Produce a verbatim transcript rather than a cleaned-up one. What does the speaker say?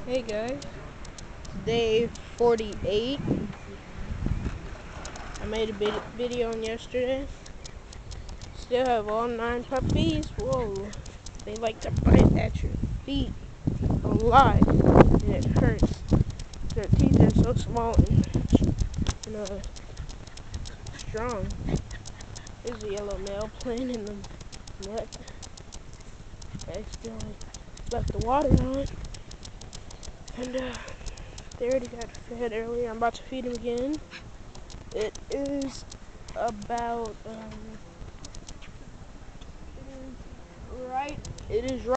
Hey guys, day forty-eight. I made a vid video on yesterday. Still have all nine puppies. Whoa, they like to bite at your feet a lot, and it hurts. Their teeth are so small and, and uh, strong. There's a yellow male playing in the net. I accidentally left the water on, and uh, they already got fed earlier. I'm about to feed them again. It is about um, it is right. It is right.